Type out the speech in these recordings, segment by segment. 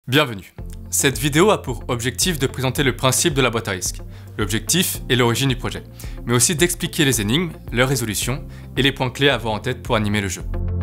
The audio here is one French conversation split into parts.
Bienvenue. Cette vidéo a pour objectif de présenter le principe de la boîte à risques, l'objectif et l'origine du projet, mais aussi d'expliquer les énigmes, leur résolution et les points clés à avoir en tête pour animer le jeu.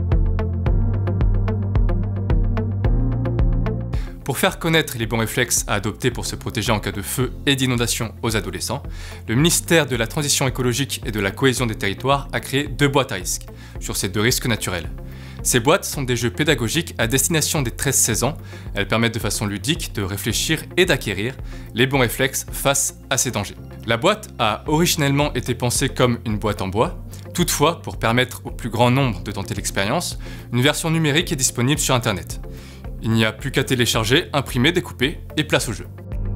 Pour faire connaître les bons réflexes à adopter pour se protéger en cas de feu et d'inondation aux adolescents, le ministère de la Transition écologique et de la cohésion des territoires a créé 2 boîtes à risques sur ces 2 risques naturels. Ces boîtes sont des jeux pédagogiques à destination des 13-16 ans. Elles permettent de façon ludique de réfléchir et d'acquérir les bons réflexes face à ces dangers. La boîte a originellement été pensée comme une boîte en bois. Toutefois, pour permettre au plus grand nombre de tenter l'expérience, une version numérique est disponible sur Internet. Il n'y a plus qu'à télécharger, imprimer, découper et place au jeu.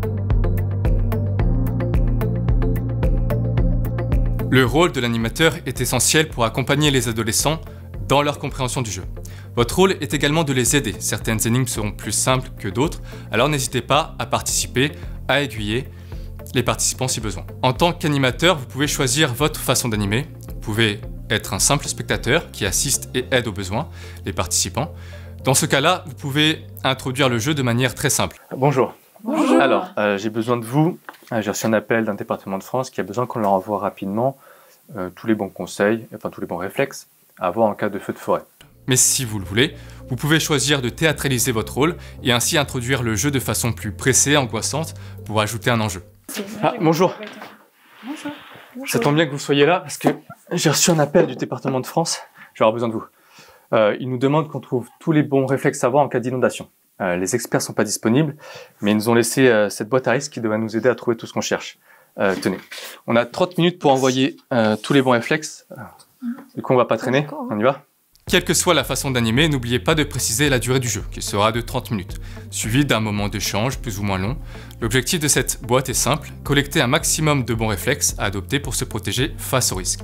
Le rôle de l'animateur est essentiel pour accompagner les adolescents dans leur compréhension du jeu. Votre rôle est également de les aider. Certaines énigmes seront plus simples que d'autres, alors n'hésitez pas à participer, à aiguiller les participants si besoin. En tant qu'animateur, vous pouvez choisir votre façon d'animer. Vous pouvez être un simple spectateur qui assiste et aide aux besoins les participants. Dans ce cas-là, vous pouvez introduire le jeu de manière très simple. Bonjour. Bonjour. Alors, j'ai besoin de vous. J'ai reçu un appel d'un département de France qui a besoin qu'on leur envoie rapidement tous les bons conseils, enfin tous les bons réflexes à avoir en cas de feu de forêt. Mais si vous le voulez, vous pouvez choisir de théâtraliser votre rôle et ainsi introduire le jeu de façon plus pressée, angoissante, pour ajouter un enjeu. Ah, bonjour. Bonjour. Ça tombe bien que vous soyez là parce que j'ai reçu un appel du département de France. Je vais avoir besoin de vous. Ils nous demandent qu'on trouve tous les bons réflexes à avoir en cas d'inondation. Les experts ne sont pas disponibles, mais ils nous ont laissé cette boîte à risques qui devrait nous aider à trouver tout ce qu'on cherche. Tenez, on a 30 minutes pour envoyer tous les bons réflexes. Du coup, on va pas traîner, on y va? Quelle que soit la façon d'animer, n'oubliez pas de préciser la durée du jeu, qui sera de 30 minutes, suivi d'un moment d'échange plus ou moins long. L'objectif de cette boîte est simple, collecter un maximum de bons réflexes à adopter pour se protéger face aux risques.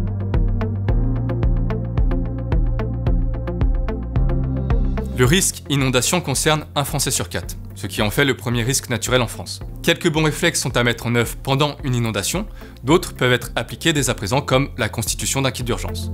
Le risque inondation concerne un Français sur 4, ce qui en fait le premier risque naturel en France. Quelques bons réflexes sont à mettre en œuvre pendant une inondation, d'autres peuvent être appliqués dès à présent comme la constitution d'un kit d'urgence.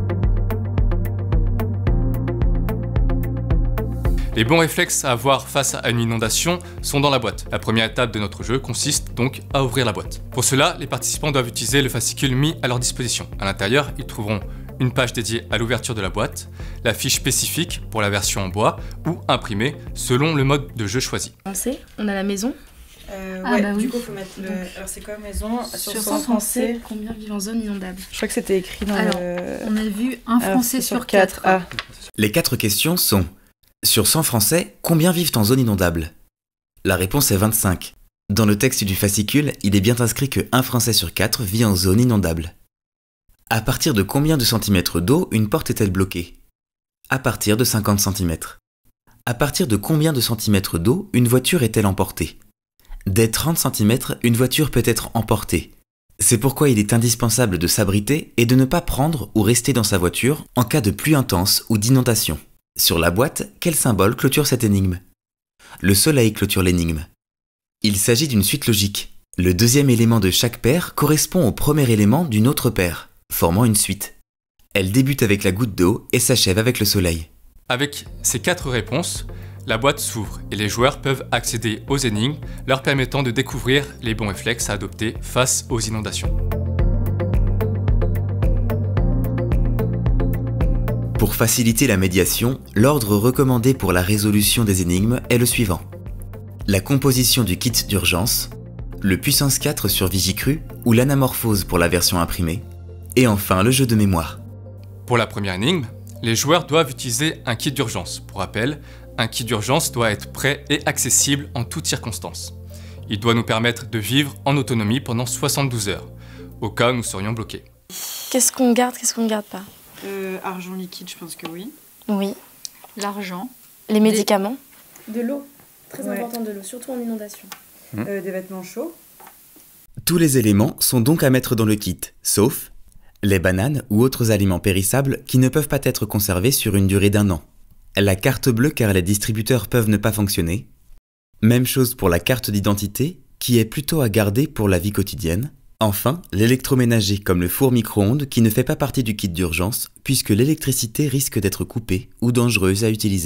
Les bons réflexes à avoir face à une inondation sont dans la boîte. La première étape de notre jeu consiste donc à ouvrir la boîte. Pour cela, les participants doivent utiliser le fascicule mis à leur disposition. À l'intérieur, ils trouveront une page dédiée à l'ouverture de la boîte, la fiche spécifique pour la version en bois ou imprimée selon le mode de jeu choisi. On a la maison. Du coup, il faut mettre le. Alors, c'est quoi maison? Sur 100 Français, combien vivent en zone inondable? Je crois que c'était écrit dans On a vu un Français sur 4. Ah. Les 4 questions sont: sur 100 Français, combien vivent en zone inondable? La réponse est 25. Dans le texte du fascicule, il est bien inscrit que 1 Français sur 4 vit en zone inondable. À partir de combien de centimètres d'eau une porte est-elle bloquée? À partir de 50 cm. À partir de combien de centimètres d'eau une voiture est-elle emportée? Dès 30 cm, une voiture peut être emportée. C'est pourquoi il est indispensable de s'abriter et de ne pas prendre ou rester dans sa voiture en cas de pluie intense ou d'inondation. Sur la boîte, quel symbole clôture cette énigme? Le soleil clôture l'énigme. Il s'agit d'une suite logique. Le deuxième élément de chaque paire correspond au premier élément d'une autre paire, formant une suite. Elle débute avec la goutte d'eau et s'achève avec le soleil. Avec ces 4 réponses, la boîte s'ouvre et les joueurs peuvent accéder aux énigmes, leur permettant de découvrir les bons réflexes à adopter face aux inondations. Pour faciliter la médiation, l'ordre recommandé pour la résolution des énigmes est le suivant. La composition du kit d'urgence, le puissance 4 sur Vigicru ou l'anamorphose pour la version imprimée, et enfin le jeu de mémoire. Pour la première énigme, les joueurs doivent utiliser un kit d'urgence. Pour rappel, un kit d'urgence doit être prêt et accessible en toutes circonstances. Il doit nous permettre de vivre en autonomie pendant 72 heures, au cas où nous serions bloqués. Qu'est-ce qu'on garde, qu'est-ce qu'on ne garde pas? Argent liquide, je pense que oui. Oui. L'argent. Les médicaments. De l'eau. Très important de l'eau, surtout en inondation. Des vêtements chauds. Tous les éléments sont donc à mettre dans le kit, sauf les bananes ou autres aliments périssables qui ne peuvent pas être conservés sur une durée d'1 an. La carte bleue car les distributeurs peuvent ne pas fonctionner. Même chose pour la carte d'identité qui est plutôt à garder pour la vie quotidienne. Enfin, l'électroménager comme le four micro-ondes qui ne fait pas partie du kit d'urgence puisque l'électricité risque d'être coupée ou dangereuse à utiliser.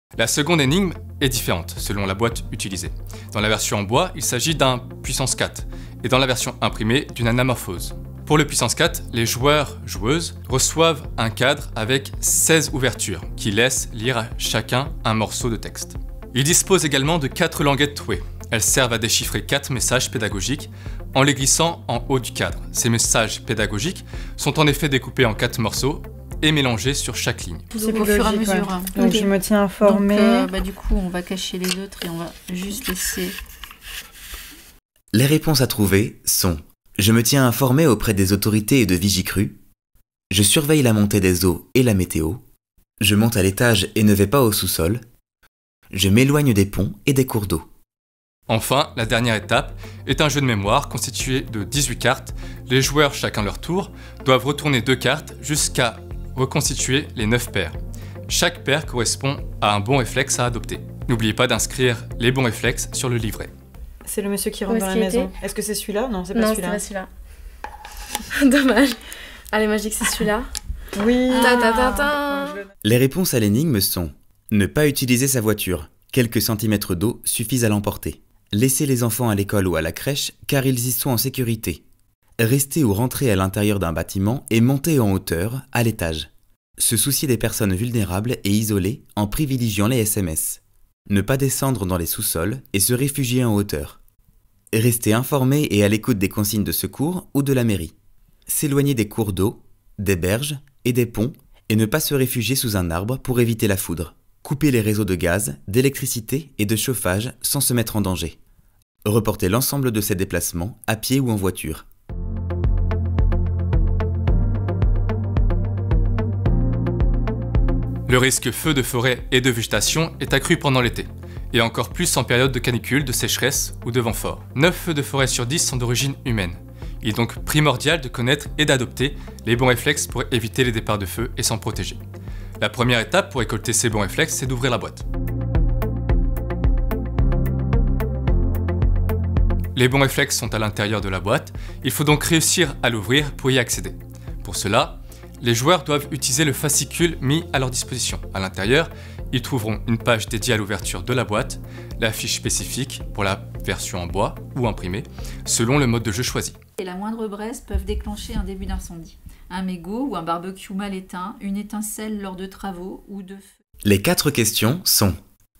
La seconde énigme est différente selon la boîte utilisée. Dans la version en bois, il s'agit d'un puissance 4 et dans la version imprimée d'une anamorphose. Pour le puissance 4, les joueurs-joueuses reçoivent un cadre avec 16 ouvertures qui laissent lire à chacun un morceau de texte. Ils disposent également de 4 languettes trouées. Elles servent à déchiffrer 4 messages pédagogiques en les glissant en haut du cadre. Ces messages pédagogiques sont en effet découpés en 4 morceaux et mélangés sur chaque ligne. C'est pour fur et à mesure. Ouais. Donc je me tiens informé. Donc, du coup, on va cacher les autres et on va juste laisser... Les réponses à trouver sont: je me tiens informé auprès des autorités et de Vigicru. Je surveille la montée des eaux et la météo. Je monte à l'étage et ne vais pas au sous-sol. Je m'éloigne des ponts et des cours d'eau. Enfin, la dernière étape est un jeu de mémoire constitué de 18 cartes. Les joueurs, chacun leur tour, doivent retourner 2 cartes jusqu'à reconstituer les 9 paires. Chaque paire correspond à un bon réflexe à adopter. N'oubliez pas d'inscrire les bons réflexes sur le livret. C'est le monsieur qui rentre dans la maison. Est-ce que c'est celui-là? Non, c'est pas celui-là. Non, c'est pas celui-là. Dommage. Allez, moi je dis que c'est celui-là. Oui. Les réponses à l'énigme sont: ne pas utiliser sa voiture. Quelques centimètres d'eau suffisent à l'emporter. Laisser les enfants à l'école ou à la crèche car ils y sont en sécurité. Rester ou rentrer à l'intérieur d'un bâtiment et monter en hauteur, à l'étage. Se soucier des personnes vulnérables et isolées en privilégiant les SMS. Ne pas descendre dans les sous-sols et se réfugier en hauteur. Rester informé et à l'écoute des consignes de secours ou de la mairie. S'éloigner des cours d'eau, des berges et des ponts et ne pas se réfugier sous un arbre pour éviter la foudre. Couper les réseaux de gaz, d'électricité et de chauffage sans se mettre en danger. Reporter l'ensemble de ces déplacements à pied ou en voiture. Le risque feu de forêt et de végétation est accru pendant l'été, et encore plus en période de canicule, de sécheresse ou de vent fort. 9 feux de forêt sur 10 sont d'origine humaine. Il est donc primordial de connaître et d'adopter les bons réflexes pour éviter les départs de feu et s'en protéger. La première étape pour récolter ces bons réflexes, c'est d'ouvrir la boîte. Les bons réflexes sont à l'intérieur de la boîte, il faut donc réussir à l'ouvrir pour y accéder. Pour cela, les joueurs doivent utiliser le fascicule mis à leur disposition. À l'intérieur, ils trouveront une page dédiée à l'ouverture de la boîte, la fiche spécifique pour la version en bois ou imprimée, selon le mode de jeu choisi. Et la moindre braise peuvent déclencher un début d'incendie. Un mégot ou un barbecue mal éteint, une étincelle lors de travaux ou de feux. Les 4 questions sont: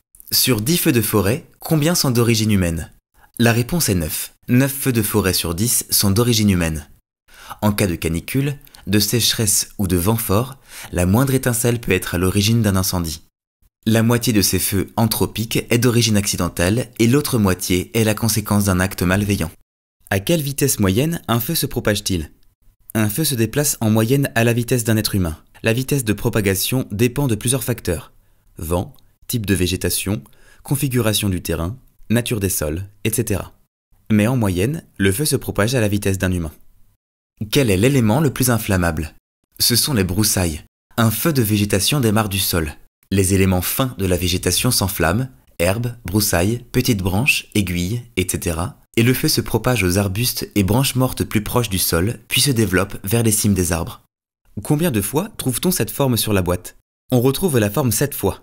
sur 10 feux de forêt, combien sont d'origine humaine? La réponse est 9. 9 feux de forêt sur 10 sont d'origine humaine. En cas de canicule, de sécheresse ou de vent fort, la moindre étincelle peut être à l'origine d'un incendie. La moitié de ces feux anthropiques est d'origine accidentelle et l'autre moitié est la conséquence d'un acte malveillant. À quelle vitesse moyenne un feu se propage-t-il? Un feu se déplace en moyenne à la vitesse d'un être humain. La vitesse de propagation dépend de plusieurs facteurs: vent, type de végétation, configuration du terrain, nature des sols, etc. Mais en moyenne, le feu se propage à la vitesse d'un humain. Quel est l'élément le plus inflammable? Ce sont les broussailles. Un feu de végétation démarre du sol. Les éléments fins de la végétation s'enflamment, herbes, broussailles, petites branches, aiguilles, etc. Et le feu se propage aux arbustes et branches mortes plus proches du sol, puis se développe vers les cimes des arbres. Combien de fois trouve-t-on cette forme sur la boîte? On retrouve la forme 7 fois.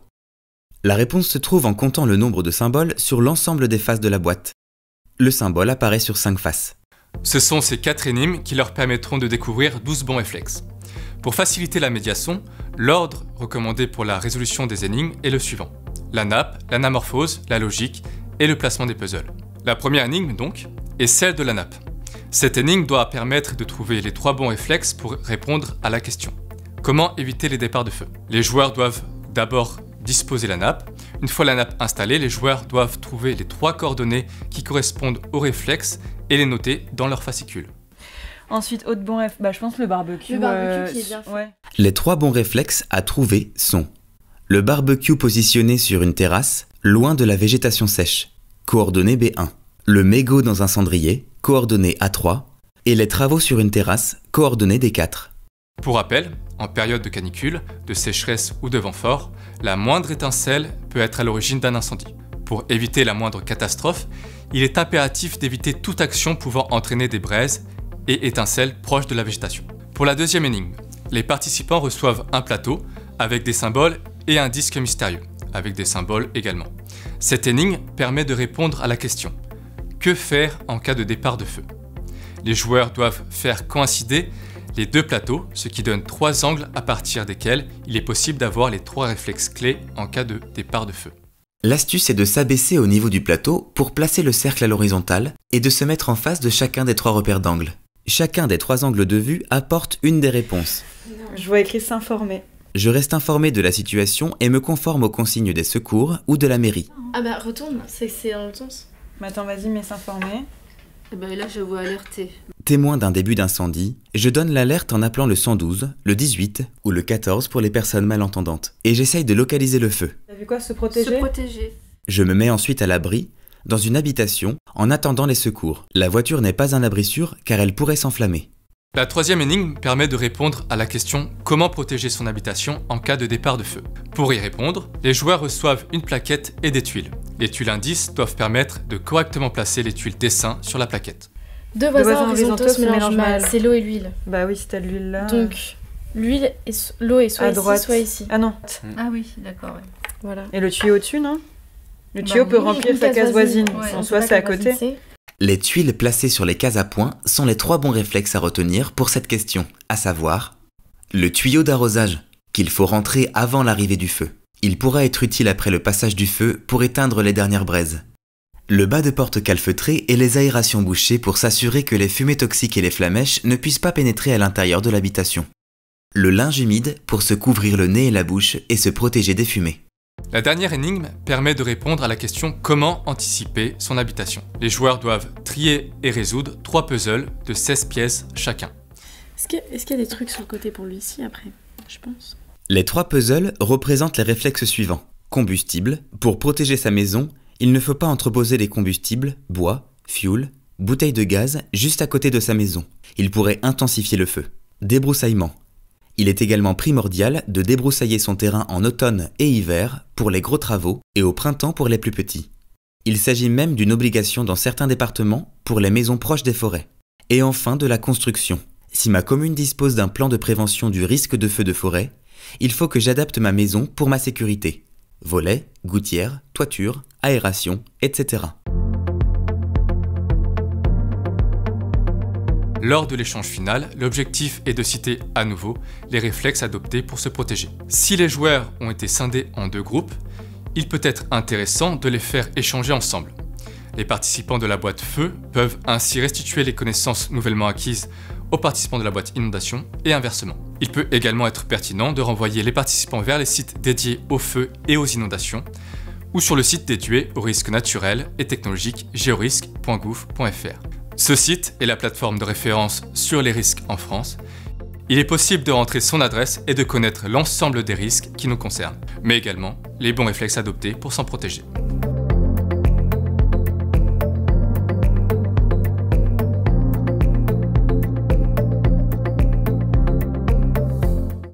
La réponse se trouve en comptant le nombre de symboles sur l'ensemble des faces de la boîte. Le symbole apparaît sur 5 faces. Ce sont ces 4 énigmes qui leur permettront de découvrir 12 bons réflexes. Pour faciliter la médiation, l'ordre recommandé pour la résolution des énigmes est le suivant: la nappe, l'anamorphose, la logique et le placement des puzzles. La première énigme, donc, est celle de la nappe. Cette énigme doit permettre de trouver les 3 bons réflexes pour répondre à la question: comment éviter les départs de feu? Les joueurs doivent d'abord disposer la nappe. Une fois la nappe installée, les joueurs doivent trouver les 3 coordonnées qui correspondent aux réflexes et les noter dans leur fascicule. Ensuite, autre bon je pense le barbecue. Le barbecue qui est bien fait. Ouais. Les 3 bons réflexes à trouver sont: le barbecue positionné sur une terrasse, loin de la végétation sèche, coordonnée B1. Le mégot dans un cendrier, coordonnée A3. Et les travaux sur une terrasse, coordonnée D4. Pour rappel, en période de canicule, de sécheresse ou de vent fort, la moindre étincelle peut être à l'origine d'un incendie. Pour éviter la moindre catastrophe, il est impératif d'éviter toute action pouvant entraîner des braises et étincelles proches de la végétation. Pour la deuxième énigme, les participants reçoivent un plateau avec des symboles et un disque mystérieux. avec des symboles également. Cette énigme permet de répondre à la question « Que faire en cas de départ de feu ?» Les joueurs doivent faire coïncider les deux plateaux, ce qui donne 3 angles à partir desquels il est possible d'avoir les 3 réflexes clés en cas de départ de feu. L'astuce est de s'abaisser au niveau du plateau pour placer le cercle à l'horizontale et de se mettre en face de chacun des 3 repères d'angle. Chacun des 3 angles de vue apporte une des réponses. Je vois écrit s'informer. Je reste informé de la situation et me conforme aux consignes des secours ou de la mairie. Ah bah retourne, c'est dans l'autre sens. Mais attends, vas-y, mais s'informer. Et ben là, je vois alerter. Témoin d'un début d'incendie, je donne l'alerte en appelant le 112, le 18 ou le 14 pour les personnes malentendantes. Et j'essaye de localiser le feu. T'as vu quoi, se protéger? Se protéger. Je me mets ensuite à l'abri, dans une habitation, en attendant les secours. La voiture n'est pas un abri sûr car elle pourrait s'enflammer. La 3e énigme permet de répondre à la question « Comment protéger son habitation en cas de départ de feu ?» Pour y répondre, les joueurs reçoivent une plaquette et des tuiles. Les tuiles indices doivent permettre de correctement placer les tuiles dessin sur la plaquette. Deux voisins horizontaux se mélangent mal, c'est l'eau et l'huile. Bah oui, si t'as de l'huile là... Donc, l'eau est soit à ici, droite. soit ici. Ah non. Ah oui, d'accord, ouais. Voilà. Et le tuyau au-dessus, non? Le tuyau peut remplir sa case voisine. Ouais. En soi, c'est à côté. Les tuiles placées sur les cases à points sont les 3 bons réflexes à retenir pour cette question, à savoir le tuyau d'arrosage, qu'il faut rentrer avant l'arrivée du feu. Il pourra être utile après le passage du feu pour éteindre les dernières braises. Le bas de porte calfeutré et les aérations bouchées pour s'assurer que les fumées toxiques et les flamèches ne puissent pas pénétrer à l'intérieur de l'habitation. Le linge humide pour se couvrir le nez et la bouche et se protéger des fumées. La dernière énigme permet de répondre à la question « Comment anticiper son habitation ?» Les joueurs doivent trier et résoudre 3 puzzles de 16 pièces chacun. Est-ce qu'il y a des trucs sur le côté pour lui ici après? Je pense. Les 3 puzzles représentent les réflexes suivants. Combustible, pour protéger sa maison, il ne faut pas entreposer les combustibles, bois, fioul, bouteilles de gaz juste à côté de sa maison. Il pourrait intensifier le feu. Débroussaillement. Il est également primordial de débroussailler son terrain en automne et hiver pour les gros travaux et au printemps pour les plus petits. Il s'agit même d'une obligation dans certains départements pour les maisons proches des forêts. Et enfin de la construction. Si ma commune dispose d'un plan de prévention du risque de feu de forêt, il faut que j'adapte ma maison pour ma sécurité. Volets, gouttières, toiture, aération, etc. Lors de l'échange final, l'objectif est de citer à nouveau les réflexes adoptés pour se protéger. Si les joueurs ont été scindés en 2 groupes, il peut être intéressant de les faire échanger ensemble. Les participants de la boîte feu peuvent ainsi restituer les connaissances nouvellement acquises aux participants de la boîte inondation et inversement. Il peut également être pertinent de renvoyer les participants vers les sites dédiés au feu et aux inondations ou sur le site dédié aux risques naturels et technologiques georisque.gouv.fr. Ce site est la plateforme de référence sur les risques en France. Il est possible de rentrer son adresse et de connaître l'ensemble des risques qui nous concernent, mais également les bons réflexes adoptés pour s'en protéger.